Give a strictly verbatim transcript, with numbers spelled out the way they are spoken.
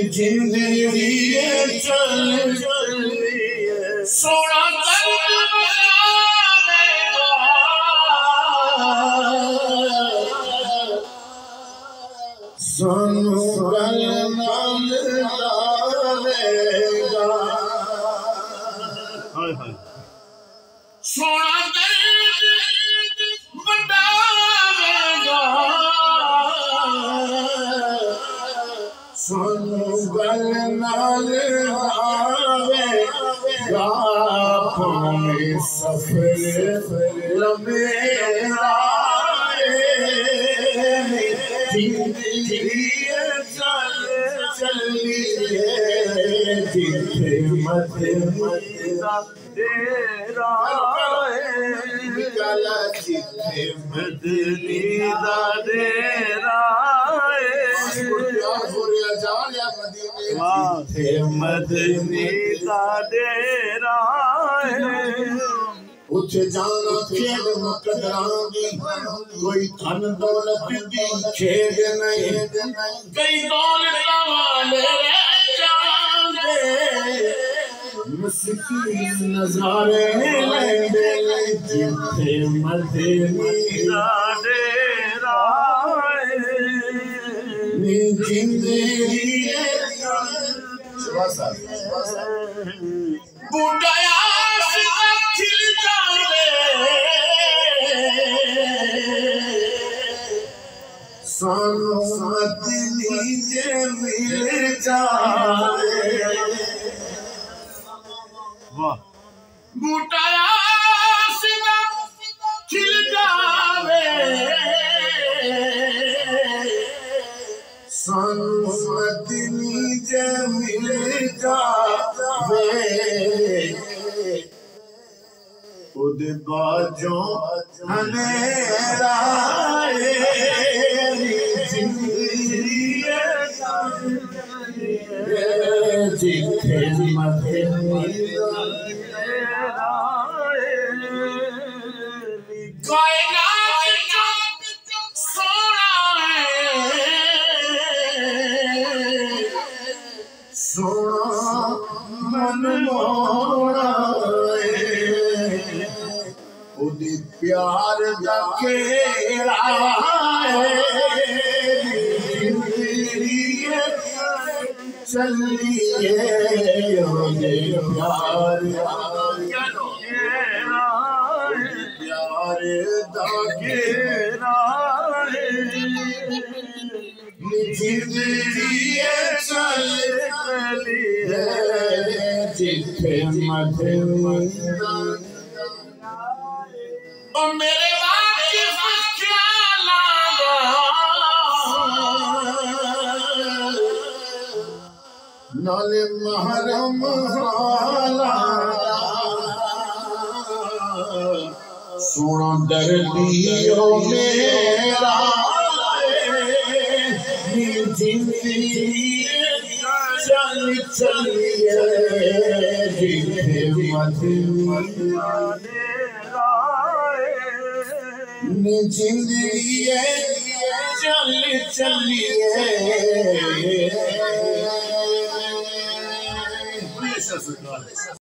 زندگی چل سونا قلب بناوے گا سانو گل نال لاوے گا سونا قلب بناوے گا سانو گل نال لاوے گا پاویں سفر لمبے زندگی چل چلیے جتھے مدینہ تیرا گل جتھے مدینہ تیرا جتھے مدینہ تیرا اُتھے جانا کھیل مقدراں دی کوئی دھن دولت دی کھیل نہیں کئی دولت والے رہ جاندے مسکین نظارے لیندے جتھے مدینہ ڈیرا نی زندگی بوٹا کھل جاوے سانو مدنی جے مل جاوے بوٹا کھل جاوے سانو مدنی جے مل جاوے خود باجوں اندھیرا زندگی جتھے مدینہ کائنات سونا ہے سونا من موڑا اُدی پیار دا کیرا زندگی چلیے اُدی پیار پیار دا کیرا زندگی چلیے جتھے مدینہ اور میرے واقف خیالاں دا نال محرم حالاں سونا دردیو میرا زندگی چل چلیے جتھے مدینہ زندگی چل چلیے